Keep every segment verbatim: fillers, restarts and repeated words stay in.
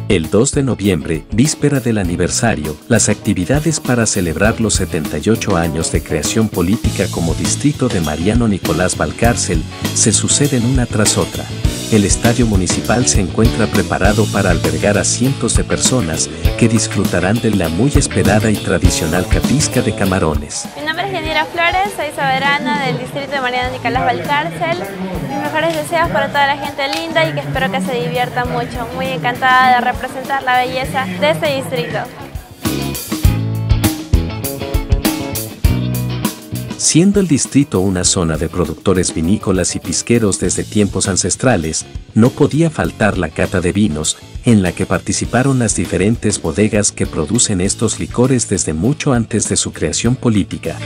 El dos de noviembre, víspera del aniversario, las actividades para celebrar los setenta y ocho años de creación política como distrito de Mariano Nicolás Valcárcel se suceden una tras otra. El estadio municipal se encuentra preparado para albergar a cientos de personas que disfrutarán de la muy esperada y tradicional capisca de camarones. Mi nombre es Yanira Flores, soy soberana del distrito de Mariano Nicolás Valcárcel. Mis mejores deseos para toda la gente linda y que espero que se divierta mucho. Muy encantada de representar la belleza de este distrito. Siendo el distrito una zona de productores vinícolas y pisqueros desde tiempos ancestrales, no podía faltar la cata de vinos, en la que participaron las diferentes bodegas que producen estos licores desde mucho antes de su creación política.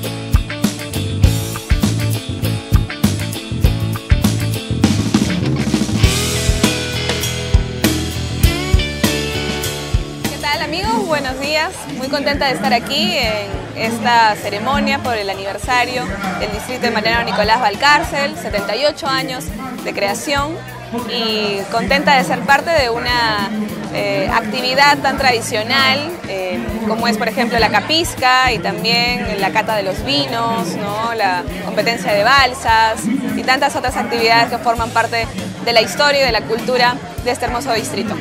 ¿Qué tal, amigos? Buenos días. Muy contenta de estar aquí en esta ceremonia por el aniversario del distrito de Mariano Nicolás Valcárcel, setenta y ocho años de creación, y contenta de ser parte de una eh, actividad tan tradicional eh, como es, por ejemplo, la capisca y también la cata de los vinos, ¿no? La competencia de balsas y tantas otras actividades que forman parte de la historia y de la cultura de este hermoso distrito.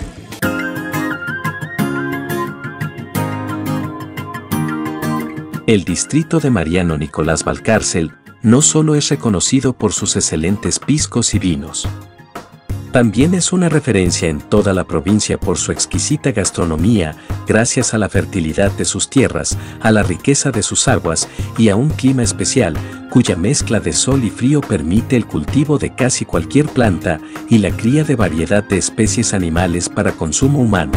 El distrito de Mariano Nicolás Valcárcel no solo es reconocido por sus excelentes piscos y vinos. También es una referencia en toda la provincia por su exquisita gastronomía, gracias a la fertilidad de sus tierras, a la riqueza de sus aguas y a un clima especial, cuya mezcla de sol y frío permite el cultivo de casi cualquier planta y la cría de variedad de especies animales para consumo humano.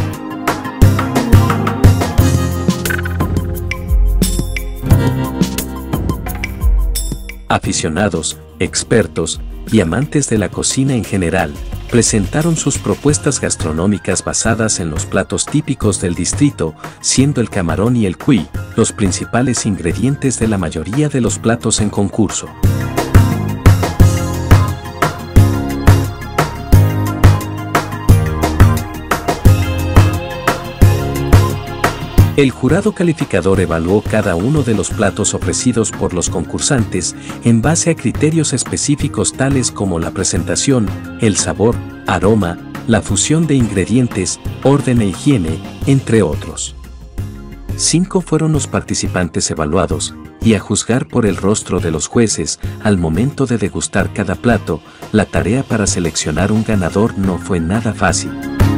Aficionados, expertos y amantes de la cocina en general, presentaron sus propuestas gastronómicas basadas en los platos típicos del distrito, siendo el camarón y el cuy los principales ingredientes de la mayoría de los platos en concurso. El jurado calificador evaluó cada uno de los platos ofrecidos por los concursantes en base a criterios específicos tales como la presentación, el sabor, aroma, la fusión de ingredientes, orden e higiene, entre otros. Cinco fueron los participantes evaluados, y a juzgar por el rostro de los jueces, al momento de degustar cada plato, la tarea para seleccionar un ganador no fue nada fácil.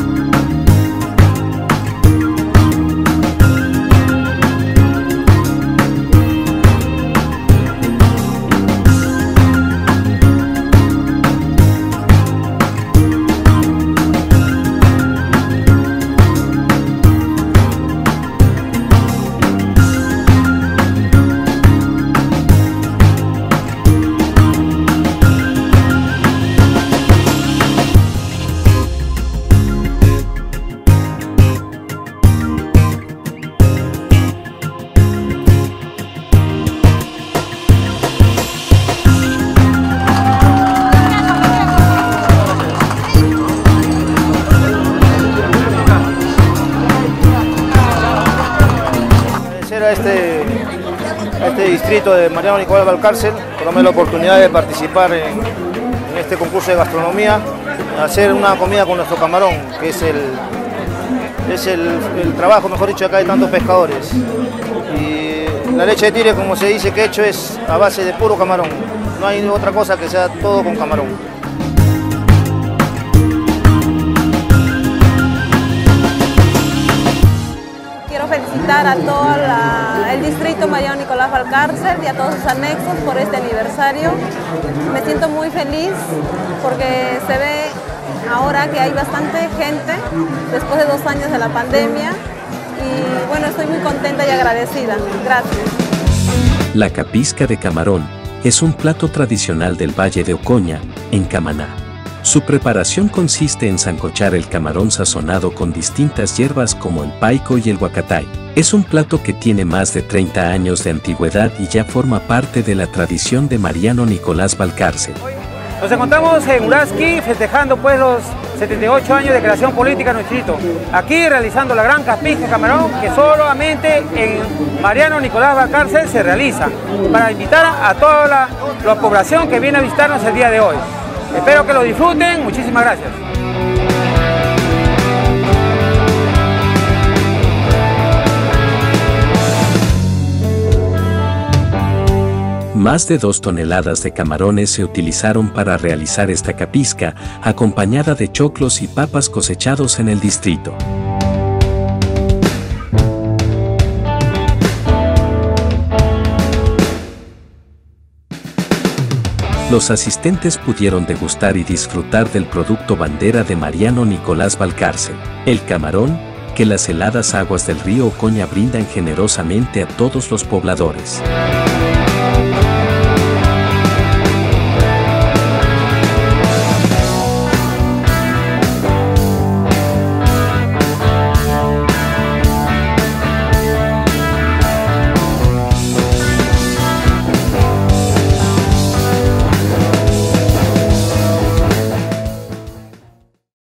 A este, a este distrito de Mariano Nicolás Valcárcel, por darme la oportunidad de participar en, en este concurso de gastronomía, hacer una comida con nuestro camarón, que es el, es el, el trabajo, mejor dicho, acá de tantos pescadores. Y la leche de tigre, como se dice que he hecho, es a base de puro camarón, no hay otra cosa que sea todo con camarón. Quiero felicitar a todo la, el distrito Mariano Nicolás Valcárcel y a todos sus anexos por este aniversario. Me siento muy feliz porque se ve ahora que hay bastante gente después de dos años de la pandemia y bueno, estoy muy contenta y agradecida. Gracias. La capisca de camarón es un plato tradicional del Valle de Ocoña, en Camaná. Su preparación consiste en sancochar el camarón sazonado con distintas hierbas como el paico y el huacatay. Es un plato que tiene más de treinta años de antigüedad y ya forma parte de la tradición de Mariano Nicolás Valcárcel. Nos encontramos en Uraski festejando pues los setenta y ocho años de creación política en nuestro distrito. Aquí realizando la gran capisca camarón que solamente en Mariano Nicolás Valcárcel se realiza, para invitar a toda la, la población que viene a visitarnos el día de hoy. Espero que lo disfruten, muchísimas gracias. Más de dos toneladas de camarones se utilizaron para realizar esta capisca, acompañada de choclos y papas cosechados en el distrito. Los asistentes pudieron degustar y disfrutar del producto bandera de Mariano Nicolás Valcárcel, el camarón, que las heladas aguas del río Ocoña brindan generosamente a todos los pobladores.